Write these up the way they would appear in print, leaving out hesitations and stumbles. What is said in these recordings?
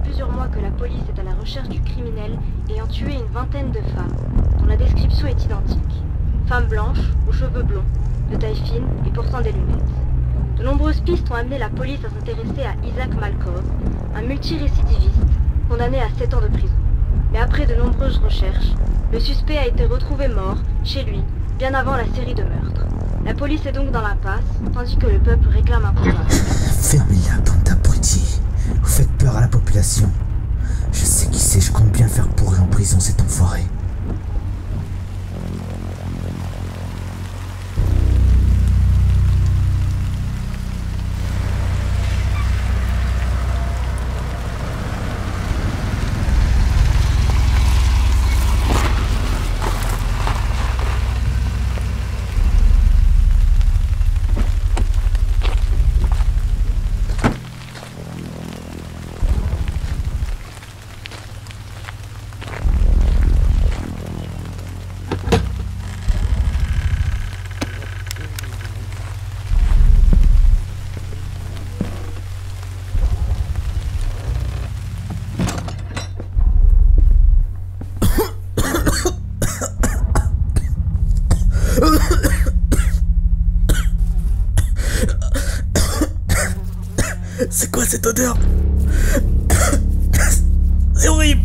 plusieurs mois que la police est à la recherche du criminel ayant tué une vingtaine de femmes, dont la description est identique. Femmes blanches, aux cheveux blonds, de taille fine et portant des lunettes. De nombreuses pistes ont amené la police à s'intéresser à Isaac Malkov, un multirécidiviste, condamné à 7 ans de prison. Mais après de nombreuses recherches, le suspect a été retrouvé mort, chez lui, bien avant la série de meurtres. La police est donc dans l'impasse, tandis que le peuple réclame un coupable. Fermez-la, bande d'abrutis. Vous faites peur à la population. Je sais qui c'est, je compte bien faire pourrir en prison cet enfoiré. C'est quoi cette odeur? C'est horrible.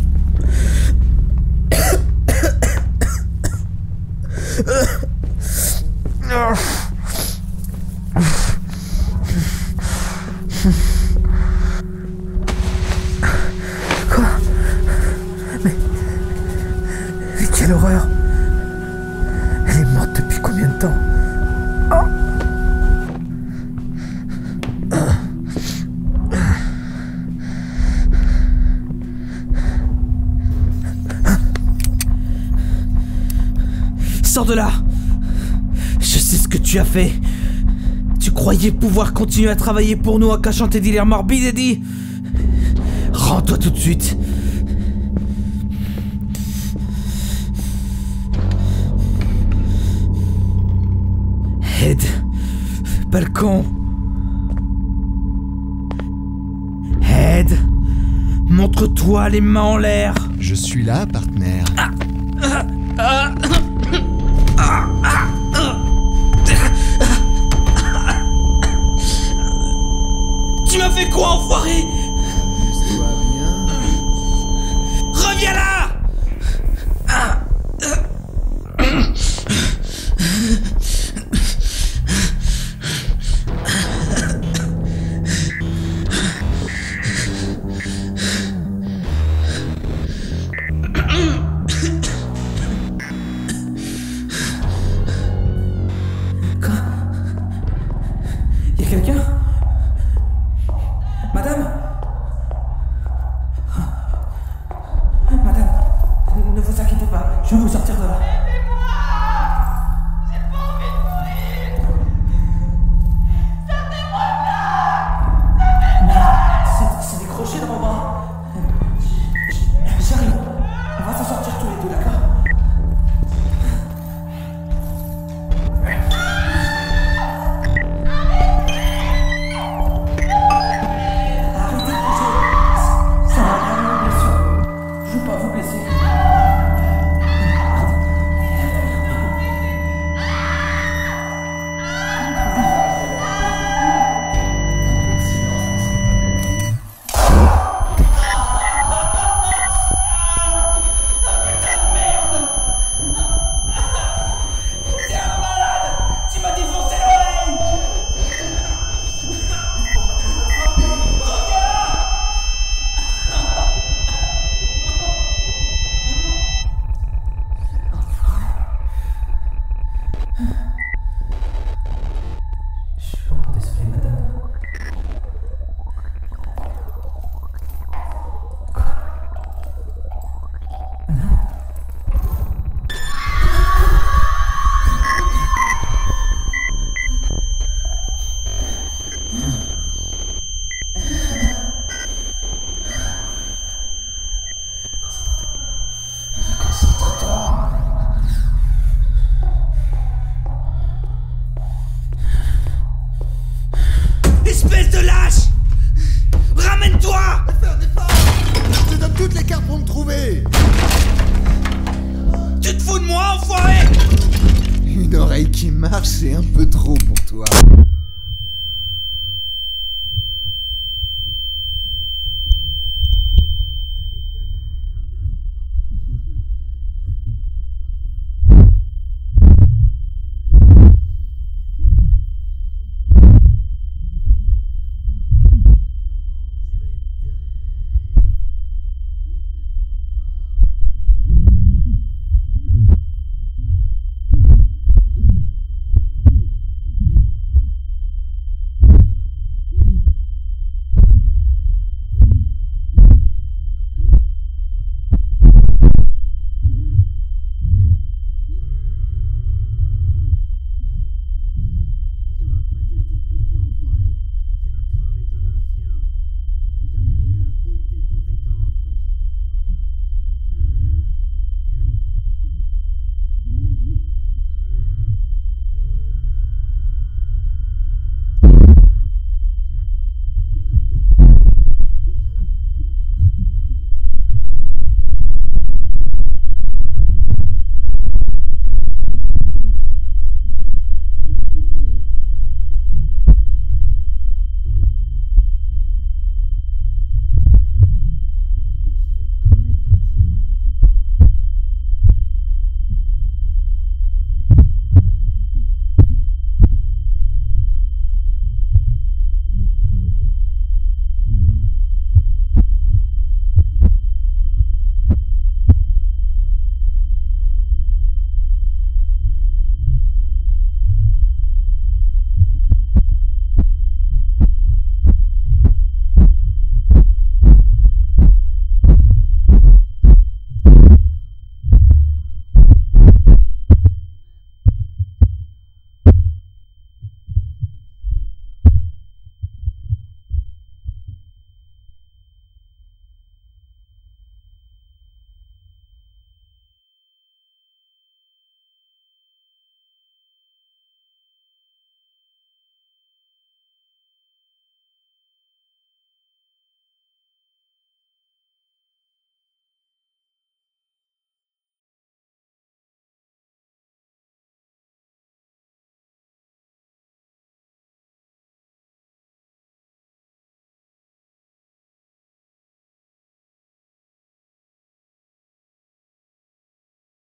Quoi? Mais quelle horreur! Elle est morte depuis combien de temps? Sors de là! Je sais ce que tu as fait. Tu croyais pouvoir continuer à travailler pour nous en cachant tes délires morbides, Eddie? Rends-toi tout de suite. Ed, balcon. Ed, montre-toi les mains en l'air. Je suis là, partenaire. Tu m'as fait quoi, enfoiré? Amuse-toi bien. Reviens là! Quoi? Y'a quelqu'un? Madame? faire pour me trouver? Tu te fous de moi, enfoiré? Une oreille qui marche, c'est un peu trop pour toi.